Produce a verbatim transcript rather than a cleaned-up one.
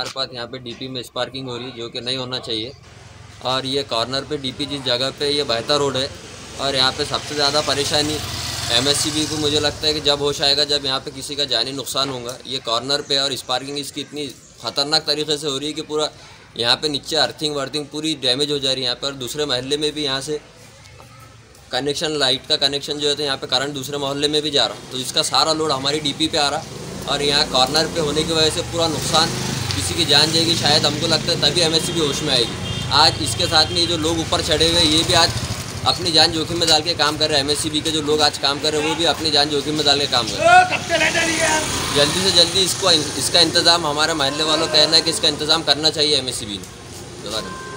हमारे पास यहाँ पे डीपी में स्पार्किंग हो रही है, जो कि नहीं होना चाहिए। और ये कॉर्नर पे डीपी जिस जगह पे ये बहता रोड है, और यहाँ पे सबसे ज़्यादा परेशानी एमएससीबी को मुझे लगता है कि जब होश आएगा जब यहाँ पे किसी का जानी नुकसान होगा। ये कॉर्नर पे और स्पार्किंग इसकी इतनी ख़तरनाक तरीके से हो रही है कि पूरा यहाँ पे नीचे अर्थिंग वर्थिंग पूरी डैमेज हो जा रही है यहाँ पे। और दूसरे मोहल्ले में भी यहाँ से कनेक्शन, लाइट का कनेक्शन जो है तो यहाँ पे करंट दूसरे मोहल्ले में भी जा रहा, तो इसका सारा लोड हमारी डीपी पे आ रहा। और यहाँ कॉर्नर पे होने की वजह से पूरा नुकसान, किसी की जान जाएगी शायद, हमको लगता है तभी एमएससीबी होश में आएगी। आज इसके साथ में जो लोग ऊपर चढ़े हुए ये भी आज अपनी जान जोखिम में डाल के काम कर रहे हैं। एमएससीबी के जो लोग आज काम कर रहे हैं वो भी अपनी जान जोखिम में डाल के काम कर रहे हैं। जल्दी से जल्दी इसको इसका इंतज़ाम, हमारे मोहल्ले वालों का कहना है कि इसका इंतज़ाम करना चाहिए एमएससीबी ने।